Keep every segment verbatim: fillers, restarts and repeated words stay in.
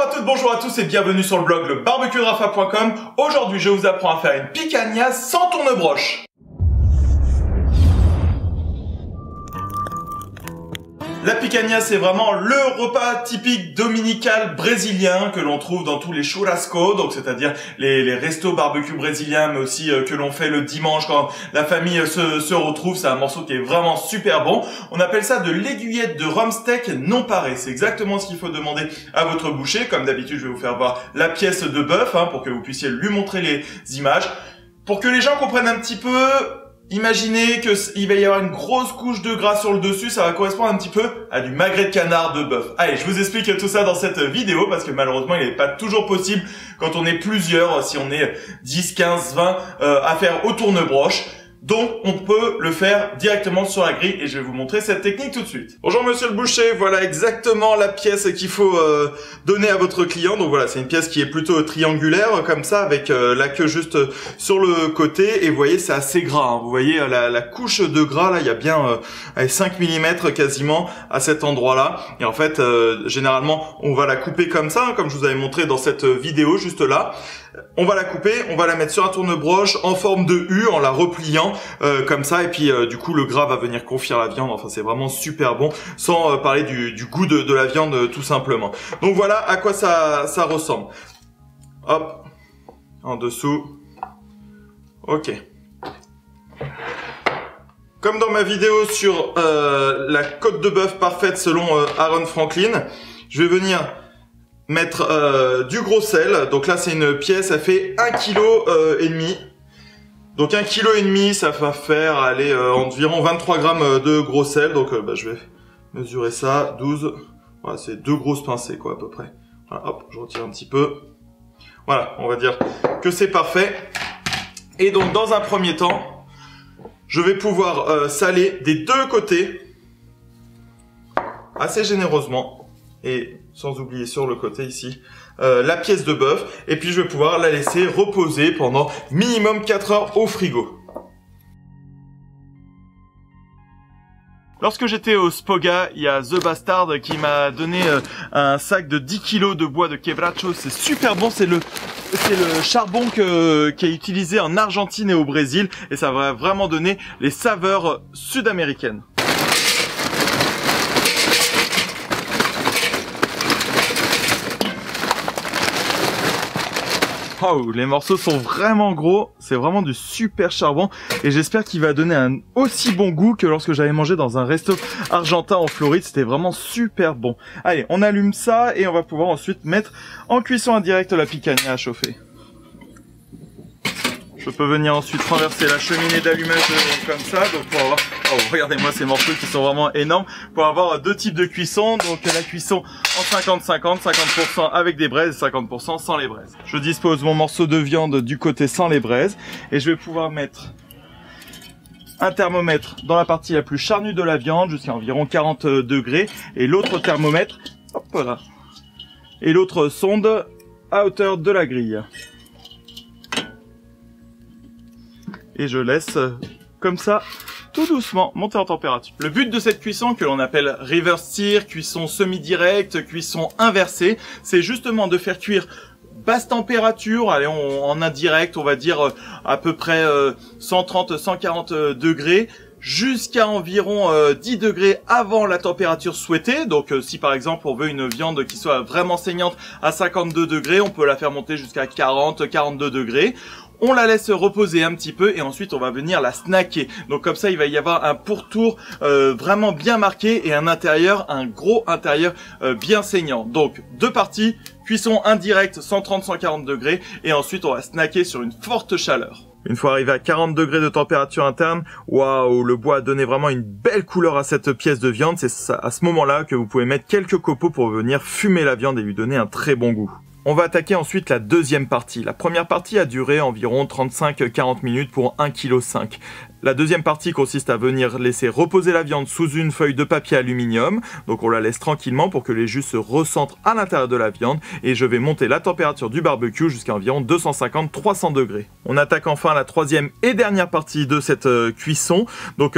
à toutes, bonjour à tous et bienvenue sur le blog le barbecue de rafa point com. Aujourd'hui, je vous apprends à faire une picanha sans tournebroche. La picanha, c'est vraiment le repas typique dominical brésilien que l'on trouve dans tous les churrascos, donc c'est-à-dire les, les restos barbecue brésiliens, mais aussi euh, que l'on fait le dimanche quand la famille euh, se, se retrouve. C'est un morceau qui est vraiment super bon. On appelle ça de l'aiguillette de rhum steak non paré. C'est exactement ce qu'il faut demander à votre boucher. Comme d'habitude, je vais vous faire voir la pièce de bœuf hein, pour que vous puissiez lui montrer les images. Pour que les gens comprennent un petit peu... Imaginez qu'il va y avoir une grosse couche de gras sur le dessus, ça va correspondre un petit peu à du magret de canard de bœuf. Allez, je vous explique tout ça dans cette vidéo parce que malheureusement il n'est pas toujours possible quand on est plusieurs, si on est dix, quinze, vingt euh, à faire au tournebroche. Donc, on peut le faire directement sur la grille et je vais vous montrer cette technique tout de suite. Bonjour monsieur le boucher, voilà exactement la pièce qu'il faut euh, donner à votre client. Donc voilà, c'est une pièce qui est plutôt triangulaire comme ça avec euh, la queue juste sur le côté et vous voyez c'est assez gras. Hein. Vous voyez la, la couche de gras là, il y a bien euh, cinq millimètres quasiment à cet endroit là. Et en fait, euh, généralement, on va la couper comme ça, hein, comme je vous avais montré dans cette vidéo juste là. On va la couper, on va la mettre sur un tournebroche en forme de U en la repliant euh, comme ça et puis euh, du coup le gras va venir confire la viande. Enfin c'est vraiment super bon sans euh, parler du, du goût de, de la viande euh, tout simplement. Donc voilà à quoi ça, ça ressemble. Hop, en dessous. Ok. Comme dans ma vidéo sur euh, la côte de bœuf parfaite selon euh, Aaron Franklin, je vais venir mettre euh, du gros sel. Donc là c'est une pièce, ça fait un kilo euh, et demi. Donc un kilo et demi, ça va faire aller euh, environ vingt-trois grammes de gros sel. Donc euh, bah, je vais mesurer ça, douze. Voilà, c'est deux grosses pincées quoi à peu près. Voilà, hop, je retire un petit peu. Voilà, on va dire que c'est parfait. Et donc dans un premier temps, je vais pouvoir euh, saler des deux côtés assez généreusement. Et sans oublier sur le côté ici, euh, la pièce de bœuf. Et puis je vais pouvoir la laisser reposer pendant minimum quatre heures au frigo. Lorsque j'étais au Spoga, il y a The Bastard qui m'a donné euh, un sac de dix kilos de bois de quebracho. C'est super bon, c'est le... c'est le charbon que, qui est utilisé en Argentine et au Brésil. Et ça va vraiment donner les saveurs sud-américaines. Oh, les morceaux sont vraiment gros, c'est vraiment du super charbon et j'espère qu'il va donner un aussi bon goût que lorsque j'avais mangé dans un resto argentin en Floride, c'était vraiment super bon. Allez, on allume ça et on va pouvoir ensuite mettre en cuisson indirecte la picanha à chauffer. Je peux venir ensuite renverser la cheminée d'allumage comme ça, donc pour avoir, oh, regardez-moi ces morceaux qui sont vraiment énormes, pour avoir deux types de cuisson, donc la cuisson en cinquante cinquante, cinquante pour cent avec des braises et cinquante pour cent sans les braises. Je dispose mon morceau de viande du côté sans les braises et je vais pouvoir mettre un thermomètre dans la partie la plus charnue de la viande jusqu'à environ quarante degrés et l'autre thermomètre, hop là, et l'autre sonde à hauteur de la grille. Et je laisse comme ça tout doucement monter en température. Le but de cette cuisson que l'on appelle reverse sear, cuisson semi-directe, cuisson inversée, c'est justement de faire cuire basse température, allez on, en indirect on va dire à peu près euh, cent trente à cent quarante degrés, jusqu'à environ euh, dix degrés avant la température souhaitée. Donc euh, si par exemple on veut une viande qui soit vraiment saignante à cinquante-deux degrés, on peut la faire monter jusqu'à quarante à quarante-deux degrés. On la laisse reposer un petit peu et ensuite on va venir la snacker. Donc comme ça il va y avoir un pourtour euh, vraiment bien marqué et un intérieur, un gros intérieur euh, bien saignant. Donc deux parties, cuisson indirecte cent trente à cent quarante degrés et ensuite on va snacker sur une forte chaleur. Une fois arrivé à quarante degrés de température interne, waouh, le bois a donné vraiment une belle couleur à cette pièce de viande. C'est à ce moment-là que vous pouvez mettre quelques copeaux pour venir fumer la viande et lui donner un très bon goût. On va attaquer ensuite la deuxième partie. La première partie a duré environ trente-cinq à quarante minutes pour un virgule cinq kilos. La deuxième partie consiste à venir laisser reposer la viande sous une feuille de papier aluminium. Donc on la laisse tranquillement pour que les jus se recentrent à l'intérieur de la viande. Et je vais monter la température du barbecue jusqu'à environ deux cent cinquante à trois cents degrés. On attaque enfin la troisième et dernière partie de cette euh, cuisson. Donc euh,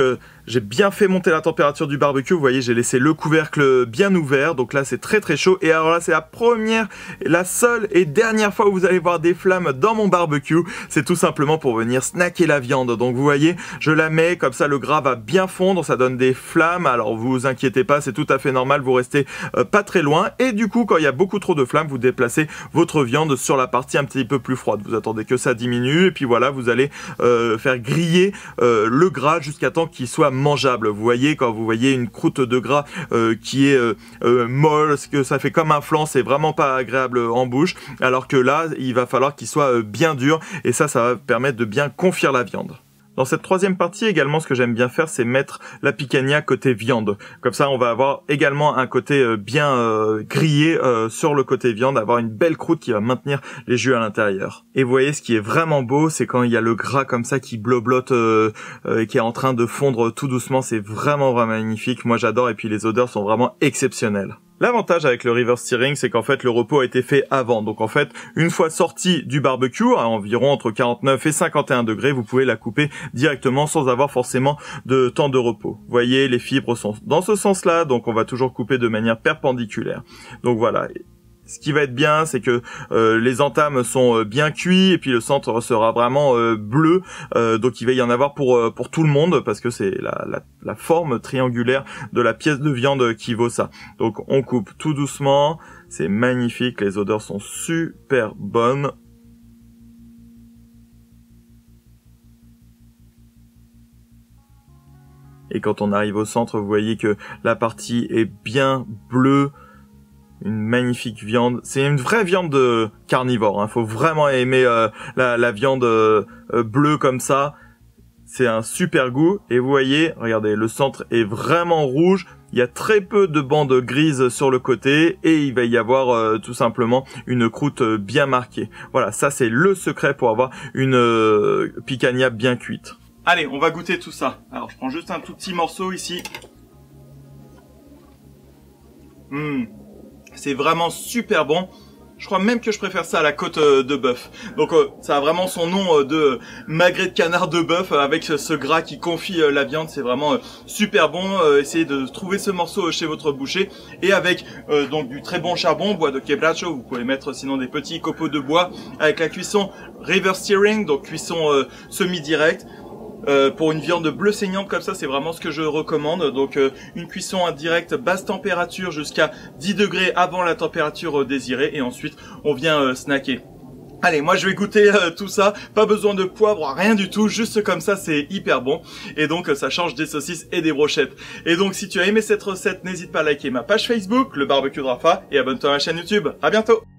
J'ai bien fait monter la température du barbecue. Vous voyez, j'ai laissé le couvercle bien ouvert. Donc là, c'est très très chaud. Et alors là, c'est la première, la seule et dernière fois où vous allez voir des flammes dans mon barbecue. C'est tout simplement pour venir snacker la viande. Donc vous voyez, je la mets comme ça, le gras va bien fondre. Ça donne des flammes. Alors vous vous inquiétez pas, c'est tout à fait normal. Vous restez euh, pas très loin. Et du coup, quand il y a beaucoup trop de flammes, vous déplacez votre viande sur la partie un petit peu plus froide. Vous attendez que ça diminue. Et puis voilà, vous allez euh, faire griller euh, le gras jusqu'à temps qu'il soit mangeable. Vous voyez, quand vous voyez une croûte de gras euh, qui est euh, euh, molle, que ça fait comme un flan, c'est vraiment pas agréable en bouche, alors que là, il va falloir qu'il soit euh, bien dur, et ça, ça va permettre de bien confire la viande. Dans cette troisième partie également, ce que j'aime bien faire, c'est mettre la picanha côté viande. Comme ça, on va avoir également un côté euh, bien euh, grillé euh, sur le côté viande, avoir une belle croûte qui va maintenir les jus à l'intérieur. Et vous voyez, ce qui est vraiment beau, c'est quand il y a le gras comme ça qui bloblote, euh, euh, qui est en train de fondre tout doucement. C'est vraiment vraiment magnifique. Moi, j'adore, et puis les odeurs sont vraiment exceptionnelles. L'avantage avec le reverse searing, c'est qu'en fait le repos a été fait avant. Donc en fait, une fois sorti du barbecue, à environ entre quarante-neuf et cinquante et un degrés, vous pouvez la couper directement sans avoir forcément de temps de repos. Vous voyez, les fibres sont dans ce sens-là, donc on va toujours couper de manière perpendiculaire. Donc voilà. Ce qui va être bien, c'est que euh, les entames sont euh, bien cuits, et puis le centre sera vraiment euh, bleu. Euh, donc il va y en avoir pour euh, pour tout le monde, parce que c'est la, la, la forme triangulaire de la pièce de viande qui vaut ça. Donc on coupe tout doucement. C'est magnifique. Les odeurs sont super bonnes. Et quand on arrive au centre, vous voyez que la partie est bien bleue. Une magnifique viande. C'est une vraie viande de carnivore. Hein. Faut vraiment aimer euh, la, la viande euh, bleue comme ça. C'est un super goût. Et vous voyez, regardez, le centre est vraiment rouge. Il y a très peu de bandes grises sur le côté, et il va y avoir euh, tout simplement une croûte bien marquée. Voilà, ça c'est le secret pour avoir une euh, picanha bien cuite. Allez, on va goûter tout ça. Alors, je prends juste un tout petit morceau ici. Mmh. C'est vraiment super bon. Je crois même que je préfère ça à la côte euh, de bœuf. Donc euh, ça a vraiment son nom euh, de magret de canard de bœuf, euh, avec ce, ce gras qui confie euh, la viande. C'est vraiment euh, super bon. Euh, essayez de trouver ce morceau chez votre boucher. Et avec euh, donc du très bon charbon, bois de quebracho. Vous pouvez mettre sinon des petits copeaux de bois. Avec la cuisson reverse searing, donc cuisson euh, semi-directe. Euh, pour une viande bleue saignante comme ça, c'est vraiment ce que je recommande. Donc euh, une cuisson indirecte basse température jusqu'à dix degrés avant la température euh, désirée, et ensuite on vient euh, snacker. Allez, moi je vais goûter euh, tout ça, pas besoin de poivre, rien du tout, juste comme ça, c'est hyper bon. Et donc euh, ça change des saucisses et des brochettes. Et donc si tu as aimé cette recette, n'hésite pas à liker ma page Facebook, le barbecue de Rafa, et abonne-toi à ma chaîne YouTube. À bientôt.